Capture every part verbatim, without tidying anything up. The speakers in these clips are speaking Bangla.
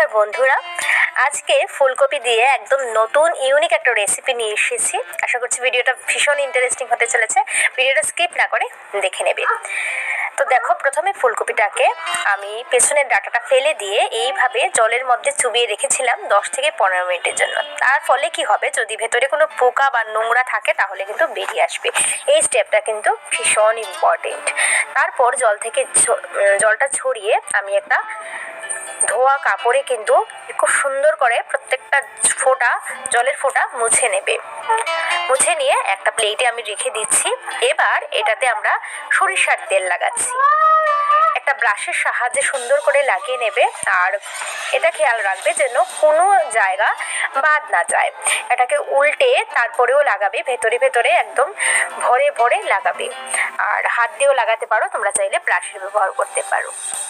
নমস্কার বন্ধুরা, আজকে ফুলকপি দিয়ে একদম নতুন ইউনিক একটা রেসিপি নিয়ে এসেছি। আশা করছি ভিডিওটা ভীষণ ইন্টারেস্টিং হতে চলেছে। ভিডিওটা স্কিপ না করে দেখে নেবে। তো দেখো, প্রথমে ফুলকপিটাকে আমি পেছনের ডাঁটাটা ফেলে দিয়ে এইভাবে জলের মধ্যে চুবিয়ে রেখেছিলাম দশ থেকে পনেরো মিনিটের জন্য। তার ফলে কি হবে, যদি ভেতরে কোনো পোকা বা নোংরা থাকে তাহলে কিন্তু বেরিয়ে আসবে। এই স্টেপটা কিন্তু ভীষণ ইম্পর্টেন্ট। তারপর জল থেকে জলটা ছড়িয়ে আমি একটা ধোয়া কাপড়ে কিন্তু খুব সুন্দর করে প্রত্যেকটা ফোঁটা জলের ফোঁটা মুছে নেবে। মুছে নিয়ে একটা প্লেটে আমি রেখে দিচ্ছি। এবার এটাতে আমরা সরিষার তেল লাগাচ্ছি। একটা ব্রাশের সাহায্যে সুন্দর করে লাগিয়ে নেবে, আর এটা খেয়াল রাখবে যেন কোনো জায়গা বাদ না যায়। এটাকে উল্টে তারপরেও লাগাবে, ভেতরে ভেতরে একদম ভরে ভরে লাগাবে। আর হাত দিয়েও লাগাতে পারো, তোমরা চাইলে ব্রাশের ব্যবহার করতে পারো।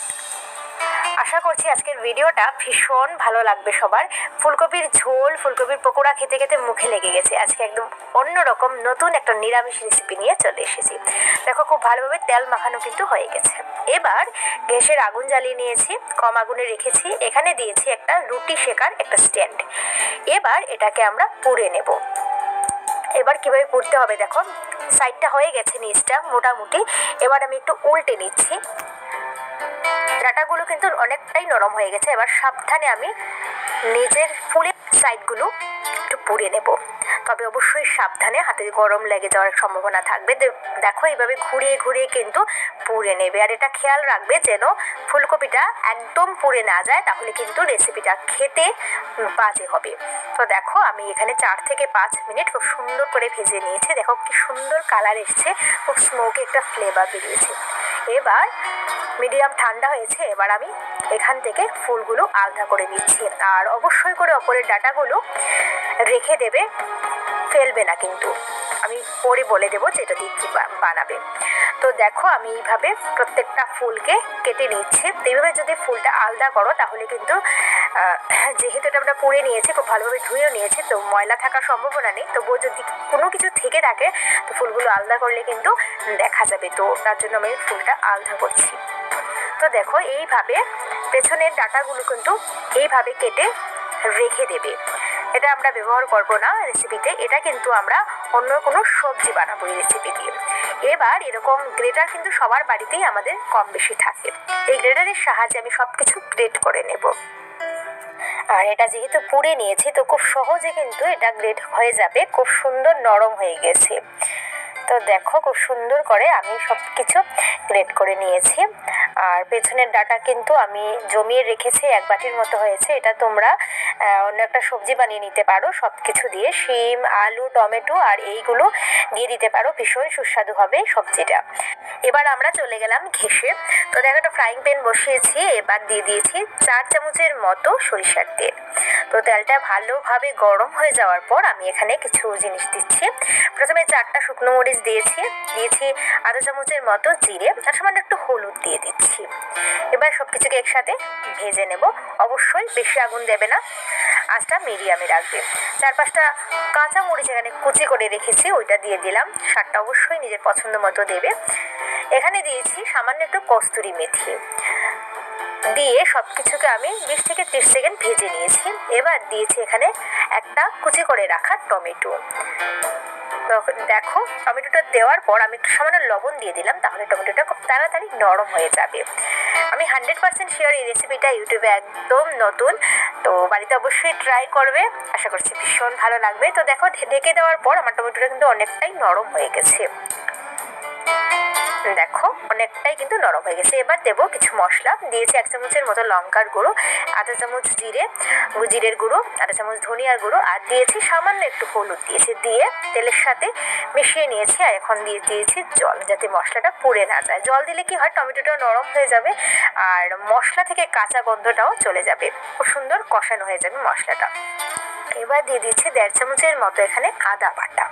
আশা করছি আজকের ভিডিওটা ভীষণ ভালো লাগবে সবার। ফুলকপির ঝোল, ফুলকপির পকোড়া খেতে খেতে মুখে লেগে গেছে। আজকে একদম অন্যরকম নতুন একটা নিরামিষ রেসিপি নিয়ে চলে এসেছি। দেখো, খুব ভালোভাবে তেল মাখানো কিন্তু হয়ে গেছে। এবার গ্যাসের আগুন জ্বালিয়ে নিয়েছি, কম আগুনে রেখেছি। এখানে দিয়েছি একটা রুটি শেকার একটা স্ট্যান্ড। এবার এটাকে আমরা পুড়ে নেব। এবার কিভাবে পুড়তে হবে দেখো, সাইডটা হয়ে গেছে নিচটা মোটামুটি। এবার আমি একটু উল্টে নিচ্ছি। ডাটাগুলো কিন্তু অনেকটাই নরম হয়ে গেছে। এবার সাবধানে আমি নিজের ফুলের সাইডগুলো একটু পুড়ে নেব, তবে অবশ্যই সাবধানে, হাতে গরম লেগে যাওয়ার সম্ভাবনা থাকবে। দেখো, এইভাবে ঘুরিয়ে ঘুরিয়ে কিন্তু পুড়ে নেবে। আর এটা খেয়াল রাখবে যেন ফুলকপিটা একদম পুড়ে না যায়, তাহলে কিন্তু রেসিপিটা খেতে বাজে হবে। তো দেখো, আমি এখানে চার থেকে পাঁচ মিনিট খুব সুন্দর করে ভেজে নিয়েছি। দেখো কি সুন্দর কালার এসছে, খুব স্মোকি একটা ফ্লেভার বেরিয়েছে। এবার মিডিয়াম ঠান্ডা হয়েছে। এবার আমি এখান থেকে ফুলগুলো আলাদা করে নিচ্ছি। আর অবশ্যই করে ওপরের ডাটাগুলো রেখে দেবে, ফেলবে না কিন্তু। আমি পরে বলে দেবো যে এটা দিয়ে কী বানাবে। তো দেখো, আমি এইভাবে প্রত্যেকটা ফুলকে কেটে নিচ্ছি। এইভাবে যদি ফুলটা আলাদা করো তাহলে কিন্তু, যেহেতু এটা আমরা পুড়ে নিয়েছি, খুব ভালোভাবে ধুয়েও নিয়েছি, তো ময়লা থাকার সম্ভাবনা নেই। তবুও যদি কোনো কিছু থেকে থাকে তো ফুলগুলো আলাদা করলে কিন্তু দেখা যাবে। তো তার জন্য আমি ফুলটা আলাদা করছি। তো দেখো, এইভাবে পেছনের ডাটাগুলো কিন্তু এইভাবে কেটে রেখে দেবে। এটা আমরা ব্যবহার করব না রেসিপিতে, এটা কিন্তু আমরা অন্য কোনো সবজি বানাবো এই রেসিপি দিয়ে। এবার এরকম গ্রেটার কিন্তু সবার বাড়িতেই আমাদের কম বেশি থাকে। এই গ্রেটারের সাহায্যে আমি সব কিছু গ্রেট করে নেব। আর এটা যেহেতু পুড়ে নিয়েছি, তো খুব সহজে কিন্তু এটা গ্রেট হয়ে যাবে। খুব সুন্দর নরম হয়ে গেছে। তো দেখো, খুব সুন্দর করে আমি সব কিছু গ্রেট করে নিয়েছি। আর পেছনের ডাটা কিন্তু আমি জমিয়ে রেখেছি, এক বাটির মতো হয়েছে। এটা তোমরা অন্য একটা সবজি বানিয়ে নিতে পারো, সব কিছু দিয়ে শিম, আলু, টমেটো আর এইগুলো দিয়ে দিতে পারো। ভীষণ সুস্বাদু হবে সবজিটা। এবার আমরা চলে গেলাম ঘেঁষে। তো দেখো, একটা ফ্রাইং প্যান বসিয়েছি। এবার দিয়ে দিয়েছি চার চামচের মতো সরিষার তেল। তো তেলটা ভালোভাবে গরম হয়ে যাওয়ার পর আমি এখানে কিছু জিনিস দিচ্ছি। প্রথমে চারটা শুকনো মরিচ দিয়েছি, দিয়েছি আধা চামচের মতো জিরে, আর সামান্য একটু হলুদ দিয়ে দিচ্ছি। এবার সব কিছুকে একসাথে ভেজে নেব। অবশ্যই বেশি আগুন দেবে না, আঁচটা মিডিয়ামে রাখবে। চার পাঁচটা কাঁচা মরিচ এখানে কুচি করে রেখেছি, ওইটা দিয়ে দিলাম। স্বাদটা অবশ্যই নিজের পছন্দ মতো দেবে। এখানে দিয়েছি সামান্য একটু কস্তুরি মেথি দিয়ে সব কিছুকে আমি বিশ থেকে ত্রিশ সেকেন্ড ভেজে নিয়েছি। এবার দিয়েছি এখানে একটা কুচি করে রাখা টমেটো। দেখো, টমেটোটা দেওয়ার পর আমি একটু সামান্য লবণ দিয়ে দিলাম, তাহলে টমেটোটা খুব তাড়াতাড়ি নরম হয়ে যাবে। আমি হান্ড্রেড পার্সেন্ট শিওর এই রেসিপিটা ইউটিউবে একদম নতুন, তো বাড়িতে অবশ্যই ট্রাই করবে। আশা করছি ভীষণ ভালো লাগবে। তো দেখো, ঢেকে দেওয়ার পর আমার টমেটোটা কিন্তু অনেকটাই নরম হয়ে গেছে। দেখো, অনেকটাই কিন্তু নরম হয়ে গেছে। এবার দেবো কিছু মশলা। দিয়েছি এক চামচের মতো লঙ্কার গুঁড়ো, আধা চামচ জিরে জিরের গুঁড়ো, আধা চামচ ধনিয়ার গুঁড়ো, আর দিয়েছি সামান্য একটু হলুদ দিয়েছি। দিয়ে তেলের সাথে মিশিয়ে নিয়েছি। আর এখন দিয়ে দিয়েছি জল, যাতে মশলাটা পুড়ে না যায়। জল দিলে কি হয়, টমেটোটা নরম হয়ে যাবে আর মশলা থেকে কাঁচা গন্ধটাও চলে যাবে, খুব সুন্দর কষানো হয়ে যাবে মশলাটা। এবার দিয়ে দিচ্ছি দেড় চামচের মতো এখানে আদা বাটা।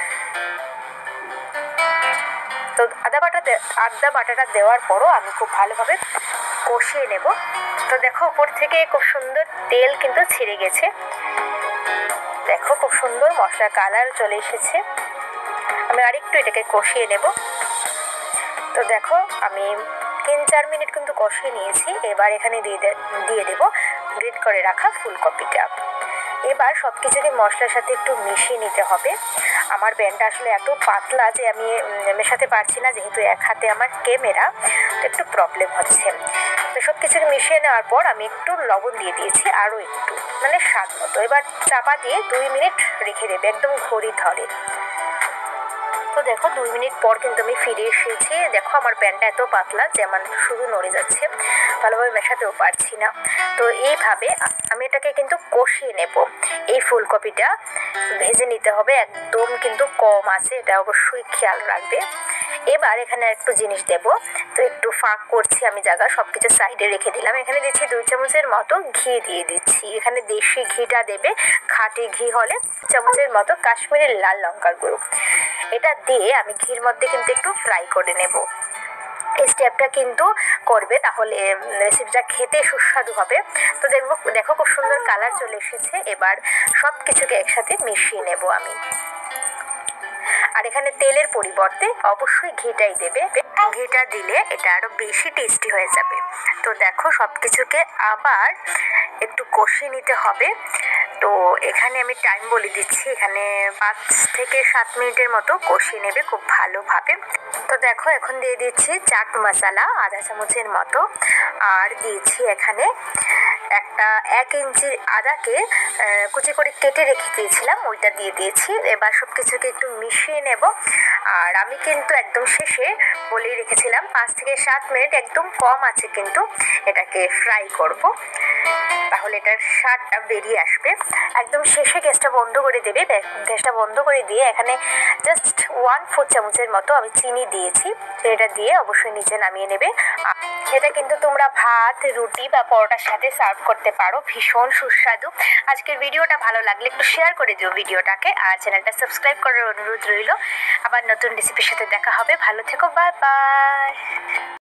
তো আদা বাটা আদা বাটাটা দেওয়ার পরও আমি খুব ভালোভাবে কষিয়ে নেব। তো দেখো, উপর থেকে খুব সুন্দর তেল কিন্তু ছিঁড়ে গেছে। দেখো, খুব সুন্দর মশলার কালার চলে এসেছে। আমি আরেকটু এটাকে কষিয়ে নেব। তো দেখো, আমি তিন চার মিনিট কিন্তু কষিয়ে নিয়েছি। এবার এখানে দিয়ে দিয়ে দেবো গ্রেট করে রাখা ফুলকপিটা। এবার সব কিছুকে মশলার সাথে একটু মিশিয়ে নিতে হবে। আমার প্যানটা আসলে এত পাতলা যে আমি মেশাতে পারছি না, যেহেতু এক হাতে আমার ক্যামেরা, তো একটু প্রবলেম হচ্ছে। তো সব কিছুকে মিশিয়ে নেওয়ার পর আমি একটু লবণ দিয়ে দিয়েছি, আরও একটু, মানে স্বাদ মতো। এবার চাপা দিয়ে দুই মিনিট রেখে দেবে, একদম ঘড়ি ধরে। তো দেখো দুই মিনিট পর কিন্তু আমি ফিরে এসেছি। দেখো আমার প্যানটা এত পাতলা যে আমার শুধু নড়ে যাচ্ছে, ভালোভাবে মেশাতেও পারছি না। তো এইভাবে আমি এটাকে কিন্তু কষিয়ে নেব। এই ফুলকপিটা ভেজে নিতে হবে, একদম কিন্তু কম আছে, এটা অবশ্যই খেয়াল রাখবে। এবার এখানে একটু জিনিস দেব, তো একটু ফাঁক করছি আমি জায়গা, সব কিছু সাইডে রেখে দিলাম। এখানে দিচ্ছি দুই চামচের মতো ঘি দিয়ে দিচ্ছি। এখানে দেশি ঘিটা দেবে, খাঁটি ঘি হলে চামচের মতো কাশ্মীরি লাল লঙ্কার গুঁড়ো। এটা দিয়ে আমি ঘির মধ্যে কিন্তু একটু ফ্রাই করে নেব। এই স্টেপটা কিন্তু করবে, তাহলে রেসিপিটা খেতে সুস্বাদু হবে। তো দেখবো, দেখো খুব সুন্দর কালার চলে এসেছে। এবার সব কিছুকে একসাথে মিশিয়ে নেব আমি। আর এখানে তেলের পরিবর্তে অবশ্যই ঘিটাই দেবে, ঘিটা দিলে এটা আরো বেশি টেস্টি হয়ে যাবে। তো দেখো সব কিছুকে আবার একটু কষিয়ে নিতে হবে। তো এখানে আমি টাইম বলে দিচ্ছি, এখানে পাঁচ থেকে সাত মিনিটের মতো কষিয়ে নেবে খুব ভালোভাবে। তো দেখো এখন দিয়ে দিচ্ছি চাট মশলা আধা চামচের মতো, আর দিয়েছি এখানে একটা এক ইঞ্চির আদাকে কুচি করে কেটে রেখে দিয়েছিলাম, ওইটা দিয়ে দিয়েছি। এবার সব কিছুকে একটু মিশিয়ে নেব। আর আমি কিন্তু একদম শেষে বলেই রেখেছিলাম পাঁচ থেকে সাত মিনিট একদম কম আছে কিন্তু এটাকে ফ্রাই করব, তাহলে এটার স্বাদটা বেরিয়ে আসবে। একদম শেষে গ্যাসটা বন্ধ করে দেবে। গ্যাসটা বন্ধ করে দিয়ে এখানে জাস্ট ওয়ান ফোর চামচের মতো আমি চিনি দিয়েছি, এটা দিয়ে অবশ্যই নিচে নামিয়ে নেবে। এটা কিন্তু তোমরা ভাত, রুটি বা পরোটার সাথে সার্ভ করতে পারো, ভীষণ সুস্বাদু। আজকের ভিডিওটা ভালো লাগলে একটু শেয়ার করে দিও ভিডিওটাকে, আর চ্যানেলটা সাবস্ক্রাইব করার অনুরোধ রইল। আবার নতুন রেসিপির সাথে দেখা হবে, ভালো থেকো, বাই বাই।